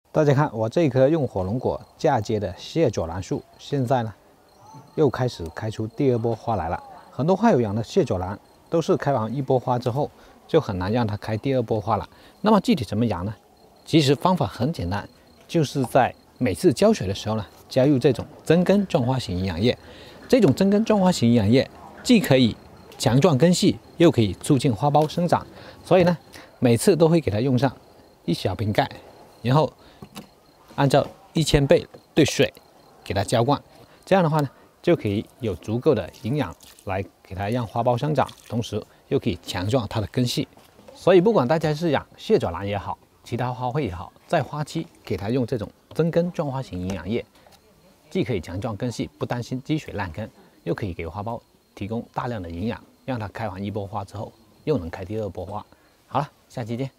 大家看，我这棵用火龙果嫁接的蟹左兰树，现在呢又开始开出第二波花来了。很多花友养的蟹左兰都是开完一波花之后，就很难让它开第二波花了。那么具体怎么养呢？其实方法很简单，就是在每次浇水的时候呢，加入这种增根状花型营养液。这种增根状花型营养液既可以强壮根系，又可以促进花苞生长，所以呢，每次都会给它用上一小瓶盖，然后按照1000倍兑水给它浇灌，这样的话呢，就可以有足够的营养来给它让花苞生长，同时又可以强壮它的根系。所以不管大家是养蟹爪兰也好，其他花卉也好，在花期给它用这种增根状花型营养液，既可以强壮根系，不担心积水烂根，又可以给花苞提供大量的营养，让它开完一波花之后又能开第二波花。好了，下期见。